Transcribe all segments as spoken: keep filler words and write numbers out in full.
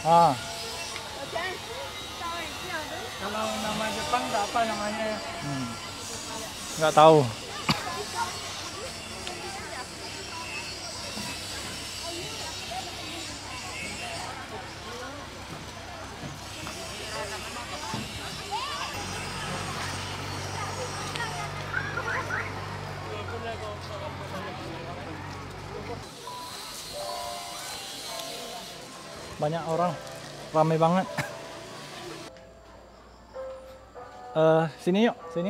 Ah, 我前单位这样的。 Kalau nama Jepang tak apa namanya. hmm. Nggak tahu. Banyak orang, ramai banget. Eh, sini yuk, sini.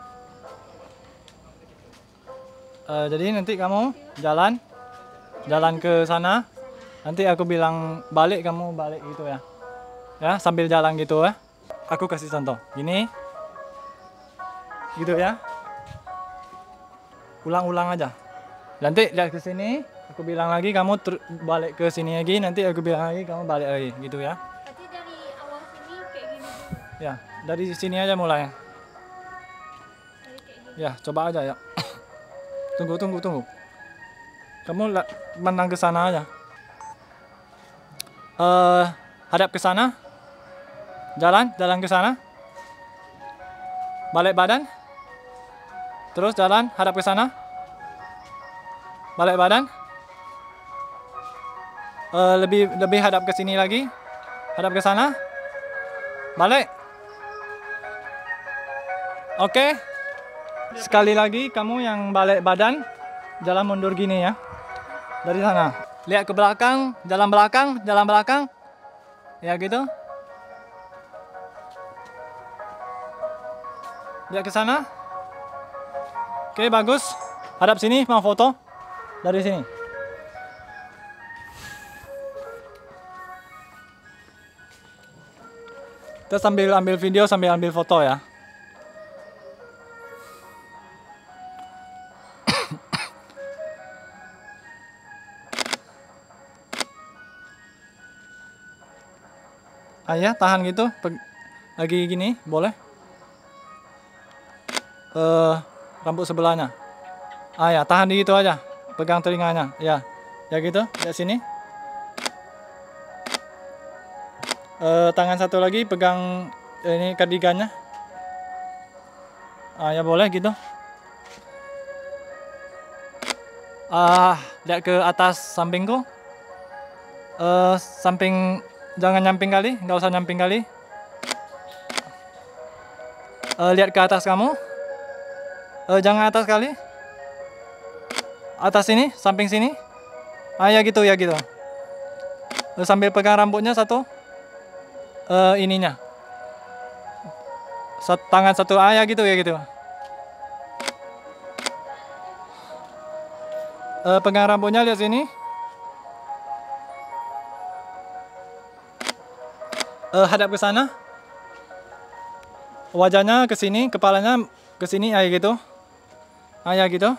Eh, jadi nanti kamu jalan, jalan ke sana. Nanti aku bilang balik, kamu balik gitu ya. Ya, sambil jalan gitu ya. Aku kasih contoh. Gini. Gitu ya. Ulang-ulang aja. Nanti lihat ke sini, aku bilang lagi kamu balik ke sini lagi, nanti aku bilang lagi kamu balik lagi gitu ya. Berarti dari awal sini kayak gini dulu. Ya, dari sini aja mulai. Dari kayak gini. Ya, coba aja ya. Tunggu, tunggu, tunggu. Kamu pandang ke sana aja. Uh, hadap ke sana. Jalan, jalan ke sana. Balik badan. Terus jalan, hadap ke sana. Balik badan. Uh, lebih lebih hadap ke sini lagi. Hadap ke sana. Balik. Oke. Okay. Sekali lagi kamu yang balik badan, jalan mundur gini ya. Dari sana. Lihat ke belakang, jalan belakang, jalan belakang. Ya gitu. Lihat ke sana. Oke, bagus. Hadap sini, mau foto. Dari sini. Kita sambil ambil video, sambil ambil foto ya. Ayah, tahan gitu. Lagi gini, boleh? Uh, rambut sebelahnya. Ah ya, tahan di gitu aja. Pegang telinganya. Ya, ya gitu. Lihat sini. Uh, tangan satu lagi pegang ini kardigannya. Ah ya, boleh gitu. Ah, lihat ke atas sampingku. Uh, samping. Jangan nyamping kali, nggak usah nyamping kali. Uh, lihat ke atas kamu. Uh, jangan atas kali. Atas sini, samping sini. Ah ya gitu, ya gitu. Uh, sambil pegang rambutnya satu. Uh, ininya. Sat, tangan satu, ah ya gitu, ya gitu. Uh, pegang rambutnya, lihat sini. Uh, hadap ke sana. Wajahnya ke sini, kepalanya ke sini, kayak gitu. Kayak gitu.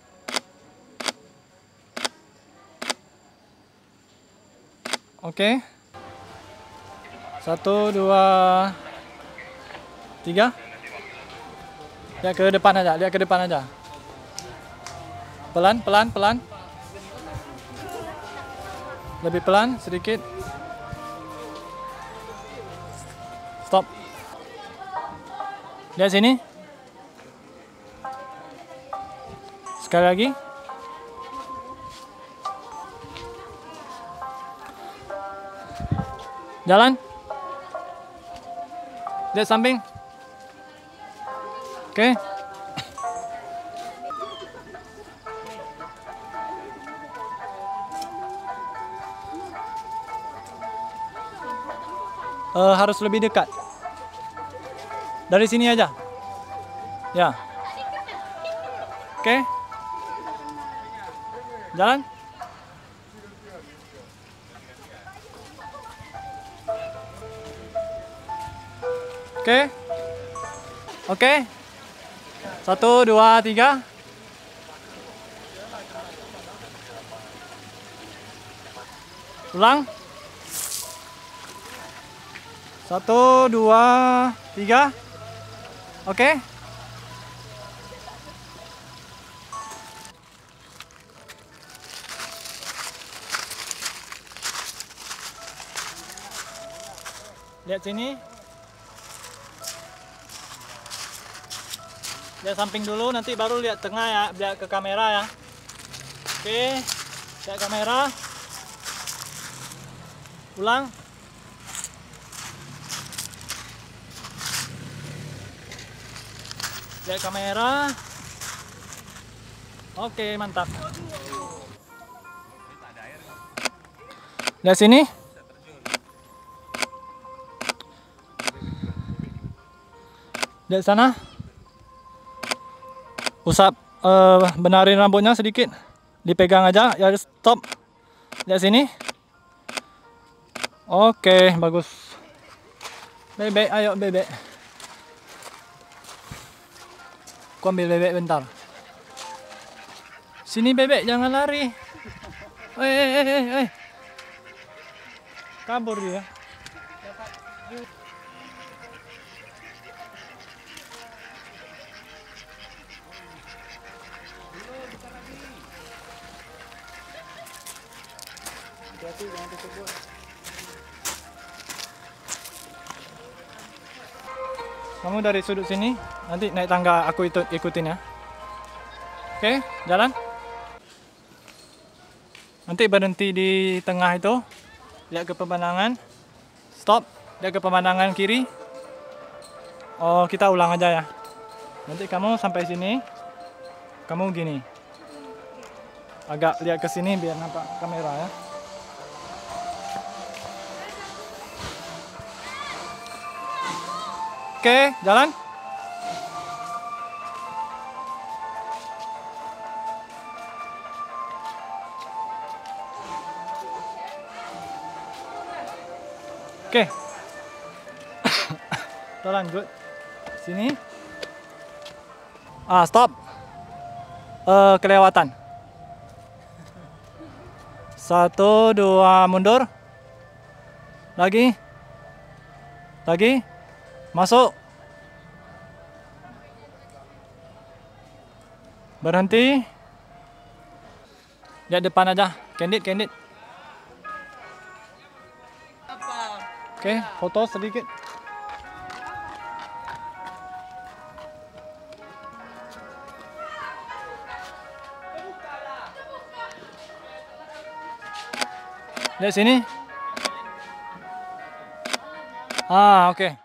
Oke. Satu, dua, tiga. Lihat ke depan aja, lihat ke depan aja. Pelan, pelan, pelan. Lebih pelan, sedikit. Stop. Lihat sini. Sekali lagi. Jalan. Lihat samping. Oke. Okay. Uh, harus lebih dekat. Dari sini aja. Ya. Oke. Okay. Jalan. Oke. Okay. Oke. Okay. Satu, dua, tiga. Ulang. Satu, dua, tiga. Oke. Lihat sini. Lihat samping dulu, nanti baru lihat tengah ya, lihat ke kamera ya. Oke, lihat kamera. Ulang. Lihat kamera. Oke, mantap. Lihat sini. Lihat sana. Usap, uh, benarin rambutnya sedikit. Dipegang aja, ya stop. Lihat sini. Oke, bagus. Bebek, ayo bebek. Aku ambil bebek bentar. Sini bebek, jangan lari. Eh, eh, eh, eh, eh. Kabur dia. Kamu dari sudut sini, nanti naik tangga aku itu ikutin ya. Oke, jalan. Nanti berhenti di tengah itu, lihat ke pemandangan. Stop, lihat ke pemandangan kiri. Oh, kita ulang aja ya. Nanti kamu sampai sini, kamu gini. Agak lihat ke sini biar nampak kamera ya. Oke, jalan. Oke. Jalan, good. Sini. Ah, stop. Uh, kelewatan. Satu, dua, mundur. Lagi. Lagi. Masuk. Berhenti. Lihat depan aja. Candid, candid. Oke, foto sedikit. Lihat sini. Ah, oke.